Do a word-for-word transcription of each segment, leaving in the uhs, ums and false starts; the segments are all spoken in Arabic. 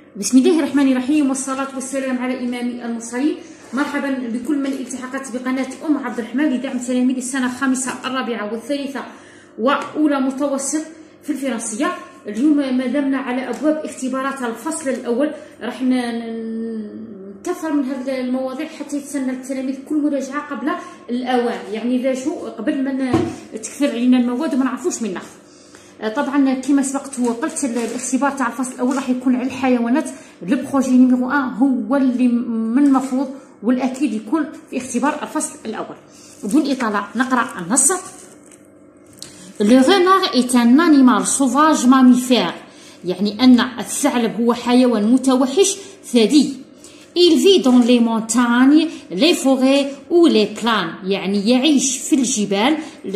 بسم الله الرحمن الرحيم، والصلاة والسلام على إمام المرسلين. مرحبا بكل من التحقت بقناة أم عبد الرحمن لدعم تلاميذ السنة الخامسة الرابعة والثالثة وأولى متوسط في الفرنسية. اليوم ما دامنا على أبواب اختبارات الفصل الأول، راح نكثر من هذه المواضيع حتى يتسنى التلاميذ كل مراجعة قبل الأوان، يعني إذا شو قبل ما تكثر علينا المواد وما نعرفوش منها. طبعا كما سبقت وقلت الاختبار تاع الفصل الاول راح يكون على الحيوانات. لو بروجي نيميرو واحد هو اللي من المفروض والاكيد يكون في اختبار الفصل الاول. بدون اطاله نقرا النص. لو رينار est un animal sauvage mammifère، يعني ان الثعلب هو حيوان متوحش ثدي. Il vit dans les montagnes, les forêts ou les plaines، يعني يعيش في الجبال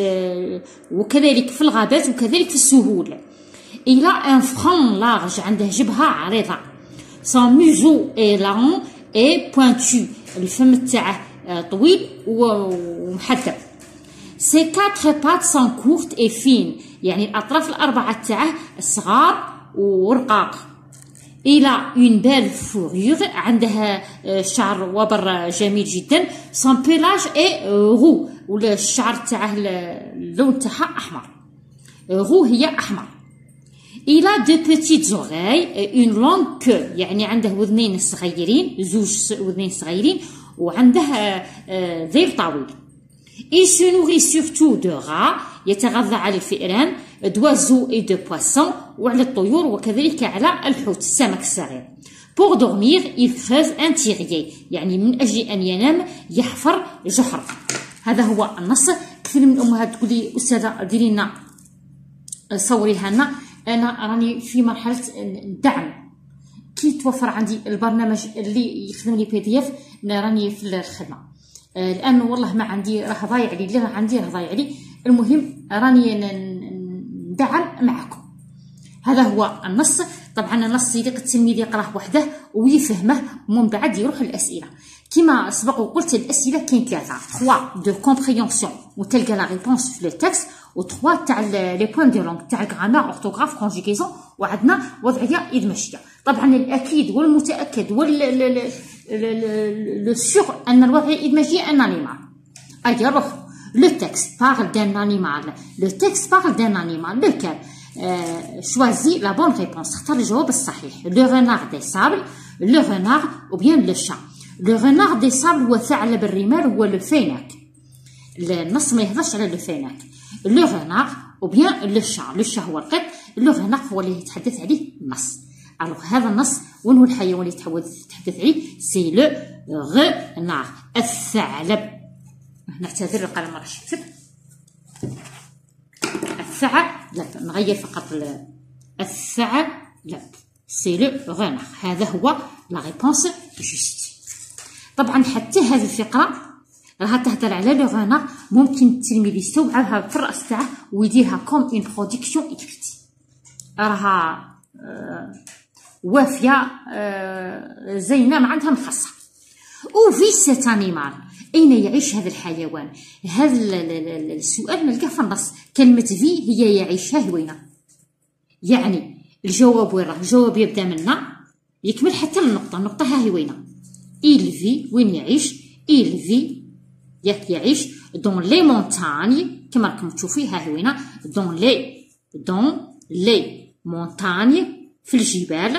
وكذلك في الغابات وكذلك في السهول. Il a un front large، عنده جبهة عريضة. Son museau est long et pointu، الفم تاعه طويل ومحدب. Ses quatre pattes sont courtes et fines، يعني الأطراف الأربعة تاعه صغار ورقاق. Il a une belle fourrure، عندها شعر وبر جميل جدا. Son pelage est roux، والشعر تاعه اللون تاعها أحمر. roux هي أحمر. Il a de petites oreilles et une longue queue، يعني عنده وذنين صغيرين، زوج وذنين صغيرين وعنده ذيل طويل. Il se nourrit surtout de rats، يتغذى على الفئران، d'oiseaux et de poissons، وعلى الطيور وكذلك على الحوت السمك الصغير. Pour dormir il creuse un terrier، يعني من أجل أن ينام يحفر جحر. هذا هو النص. كثير من الأمهات تقول لي أستاذة ديري لنا صوريها لنا، أنا راني في مرحلة الدعم كي توفر عندي البرنامج اللي يخدم لي بي دي اف راني في الخدمة. الان والله ما عندي، راه ضايع لي اللي راه عندي راه ضايع لي. المهم راني ندعم معكم. هذا هو النص. طبعا النص يليق التلميذ يقراه وحده ويفهمه ومن بعد يروح للاسئله. كما سبق وقلت الاسئله كاين ثلاثه: ثلاثة دو كومبريونسيون وتلقى لا ريبونس في التكست، و3 تاع لي بوين دو لونغ تاع الغرامير اورتوغراف كونجيغيزون، وعندنا وضعيه ادمجيه. طبعا الاكيد والمتاكد وال le sûr أن الوضعية الإدماجية un animal. أجي نروح. Le texte parle d'un animal. Le texte parle d'un animal. lequel euh, choisis la bonne réponse. اختار الجواب الصحيح. Le renard des sables, le renard ou bien le chat. Le renard des sables هو ثعلب الرمال، هو le فيناك. النص ما يهضرش على le فيناك. Le renard ou bien le chat. le chat هو القط. le renard هو اللي يتحدث عليه النص. الوغ هذا النص وين هو الحيوان اللي تحدث عليه؟ سي لو غنار، الثعلب. نعتذر القلم راه شكتب الثعلب، نغير فقط الثعلب. سي لو غنار، هذا هو لا ريبونس جوست. طبعا حتى هذه الفقره راها تهضر على لو غنار، ممكن التلميذ يستوعبها في الراس تاعه ويديرها كوم اون برودكسيون اكريت، راها وافيه زينه ما عندها مخصه. او في سيت انيمال، اين يعيش هذا الحيوان؟ هذا السؤال نلقاه في النص. كلمه في هي يعيش، ها وينه؟ يعني الجواب وين راه؟ الجواب يبدا منا يكمل حتى النقطه. النقطه ها هي وينه؟ il vit، وين يعيش؟ il vit ياك يعيش دون لي مونتاني، كما راكم تشوفي ها هي وينه؟ دون لي دون لي مونتاني، في الجبال.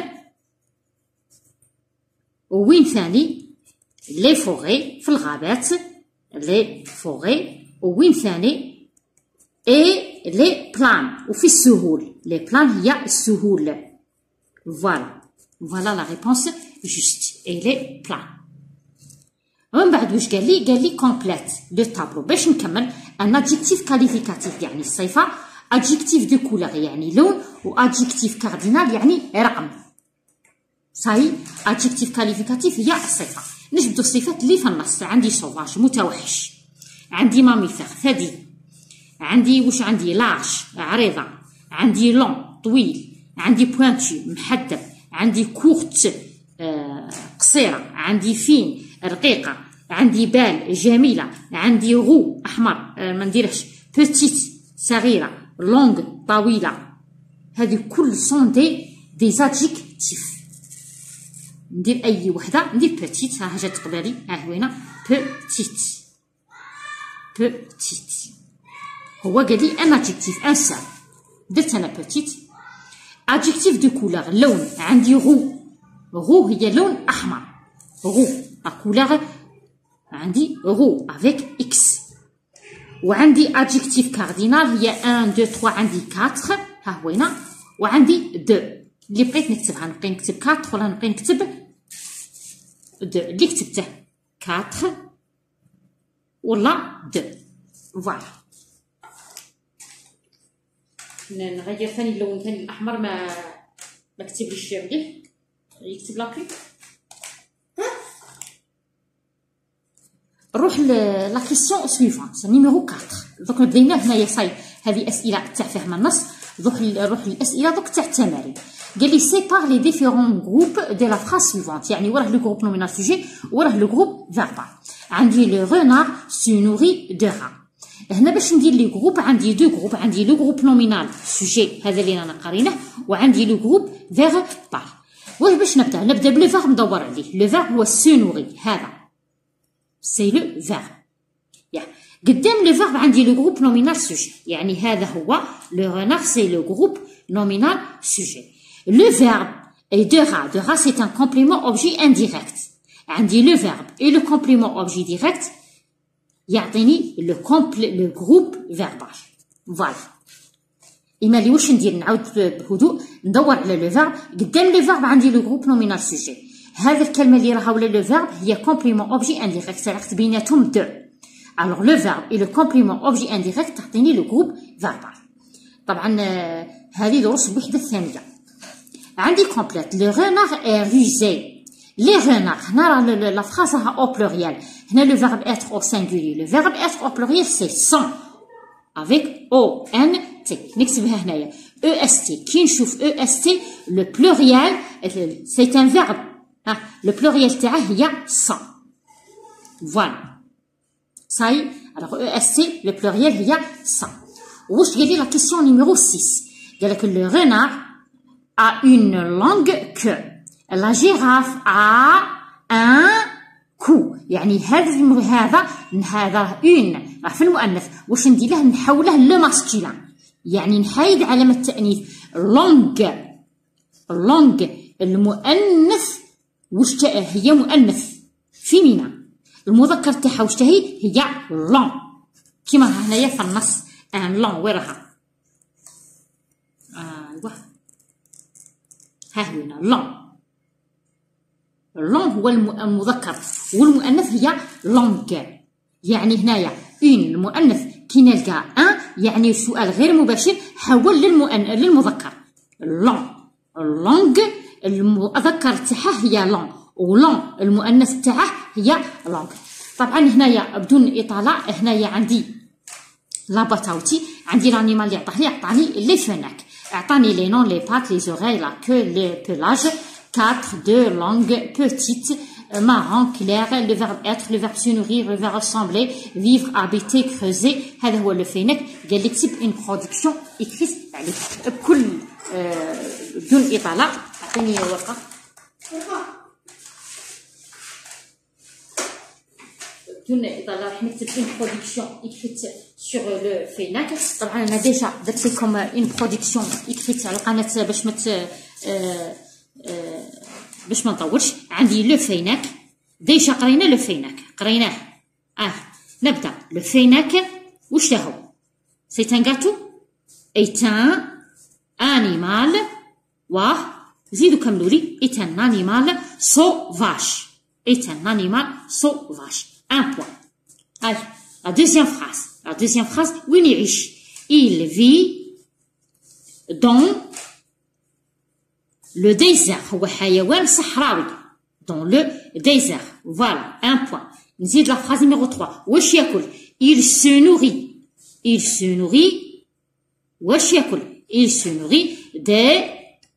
وين ثاني؟ لي فوغي، في الغابات. لي فوغي. وين ثاني؟ اي لي بلان، وفي السهول. لي بلان هي السهول. فوالا فوالا لا ريبونس جوست، اي لي بلان. ومن بعد واش قال لي؟ قال لي كومبليت لو طابلو. باش نكمل، ان ادجيكتيف كاليفيكاتيف يعني الصفه، adjectif de couleur يعني لون، و adjectif cardinal يعني رقم. صاي adjectif qualificatif هي الصفة. نجبدو الصفات اللي في النص. عندي سوفاج متوحش، عندي ماميفير ثدي، عندي واش عندي لارج عريضة، عندي لون طويل، عندي بوينتو محدب، عندي كورت آه قصيرة، عندي فين رقيقة، عندي بال جميلة، عندي غو أحمر آه ما نديرهش، بوتيت صغيرة، longue طويلة. هذه كل سون دي دي adjectifs. ندير اي وحده، ندير بوتيت، ها جات قبالي، ها هنا بوتيت بوتيت. هو قال لي ان ادجيكتيف ان سام، درت انا بوتيت. ادجيكتيف دو كولور، لون، عندي غو، غو هي لون احمر، غو لا كولور عندي غو افيك اكس. وعندي ادجيكتيف كاردينال هي واحد اثنين ثلاثة، عندي أربعة، ها هو هنا، وعندي اثنين اللي بغيت نكتبها، نبقي نكتب أربعة ولا نبقي نكتب اثنين، اللي كتبته أربعة ولا اثنين. فوالا نغير ثاني اللون ثاني الاحمر، ما ما كتبليش مليح، يكتب لابي. نروح لا كيسيون سويفونت نيميرو أربعة. دوك بدينا هنايا صاي هذه اسئله تاع فهم النص. دوك نروح للاسئله دوك تاع التمارين. قال لي سيبار لي ديفيرون جروب دو لا فراز سويفونت، يعني وراه لو جروب نومينال سوجي وراه لو جروب فيربال. عندي لو رونار سو نوري دو را. هنا باش ندير لي جروب عندي دو جروب، عندي لو جروب نومينال سوجي هذا اللي انا قارينه، وعندي لو جروب فيربال. واش باش نبدا؟ نبدا بلو فيرب ندور عليه. لو فيرب هو سو نوري، هذا سي لو فيرب. يا قدام لو فيرب عندي لو جروب نومينال سوجي، يعني هذا هو لو رونار سي لو جروب نومينال سوجي. لو فيرب اي دو را، دو را سي ان كومبليمون اوبجي انديريكت. عندي لو فيرب اي لو كومبليمون اوبجي ديريكت يعطيني لو كومبل لو جروب فيربال. فوالا إما لي واش ندير؟ نعاود بهدوء ندور على لو فيرب. قدام لو فيرب عندي لو جروب نومينال سوجي، هذا الكلمه اللي راها ولا لو فيرب هي كومبليمون اوبجي انديريكت، علاقت بيناتهم دو. الوغ لو فيرب اي لو كومبليمون اوبجي انديريكت تعطيني لو جروب فيربال. طبعا هذه دروس الوحده الثانيه. عندي كومبليت لو رونار اي روزي. لي رونار هنا راه لا فراز راها او بلوريال، هنا لو فيرب اتر او سينغولي، لو فيرب اتر او بلوريال سي سون افيك او ان تي. نكتبها هنايا او اس تي. كي نشوف او اس تي لو بلوريال سي ان فيرب، ها لو بلوريال تاعه هي سون. فوالا صاي. الوغ او اس تي لو بلوريال هي سون. واش قال لي لا كيسيون نيميرو ستة؟ قال لك لو رونار a une longue queue. La girafe a un cou. يعني هذا هذا هذا اون راه في المؤنث، واش ندير له؟ نحوله لو ماسكيلان، يعني نحايد علامة التأنيث. لونغ لونغ المؤنث واش هي؟ مؤنث فيمينا. المذكر تاعها واش هي؟ هي لون، كيما هنايا في النص ان لون وين راها؟ ايوا ها هنا لون. لون هو المذكر والمؤنث هي لونغ. يعني هنايا اون المؤنث كي نلقى ان يعني سؤال غير مباشر حول للمؤنث للمذكر. لون لونغ المذكر تاعها هي لون، ولون المؤنث تاعه هي لونغ. طبعا هنايا بدون اطاله هنايا عندي لاباتاوتي، عندي لانيمال اللي عطاه لي، عطاني لي فناك، عطاني لي نون لي بات لي زوغاي لا كو لي بلاج. quatre, deux, longue, petite, marron, clair, le verbe être, le verbe se nourrir, le verbe ressembler, vivre, habiter, creuser. هذا هو لو فينك. قال لي كتب une production écrite عليه بكل بدون إطالة. عطيني ورقة. بدون إطالة راح نكتب une production écrite sur le فينك. طبعا أنا ديجا درت لكم une production écrite على القناة باش مت أه باش ما نطولش. عندي لو فيناك ديجا قرينا لو فيناك قريناه. اه نبدا. لو فيناك واش راهو؟ سي ان غاتو ايت ان انيمال. واه زيدو كملوا لي ايت ان انيمال سوفاج. ايت ان انيمال سوفاج. ان بوان. هاي لا دوزيام فراز. لا دوزيام فراز وين يعيش؟ il vit dans le désert. هو حيوان صحراوي. dans le désert. Voilà, un point. نزيد la phrase numéro trois. واش ياكل؟ il se nourrit. il se nourrit. واش ياكل؟ il se nourrit des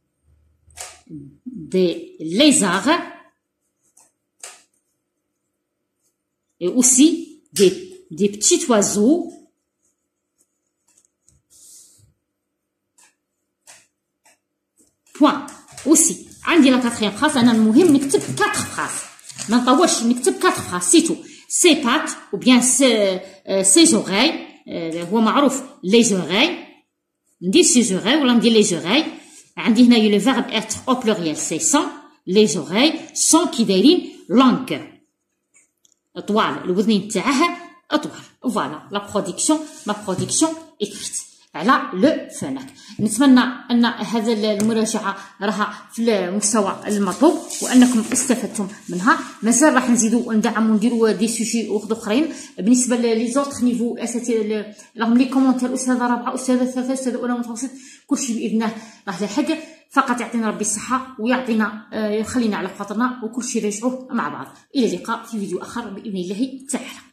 des lézards et aussi des des petits oiseaux point. aussi عندي لا كاتخيام فراس. انا المهم نكتب كاتر فراس، ما نطولش، نكتب كاتر فراس سيتو. سي بات او بيان سي سي زوغاي، هو معروف لي زوغاي، ندير سي زوغاي ولا ندير لي زوغاي. عندي هنايا لو فيرب اتر او بلوريال سي سون، لي زوغاي سون كي دايرين لونغ، طوال، الوذنين تاعها اطوال. فوالا لا برودكسيون، ما برودكسيون اكريت على لو فناك. نتمنى ان هذا المراجعه راها في المستوى المطلوب وانكم استفدتم منها. مازال راح نزيدوا ندعموا ونديروا دي سوجي واخد اخرين. بالنسبه لي زوتر نيفو الاساتذه راهم لي كومونتير استاذه رابعه، استاذه ثالثه، استاذه اولى متوسط، كلشي باذن الله راه لاحق. فقط يعطينا ربي الصحه ويعطينا يخلينا على خاطرنا وكلشي نرجعوه مع بعض. الى اللقاء في فيديو اخر باذن الله تعالى.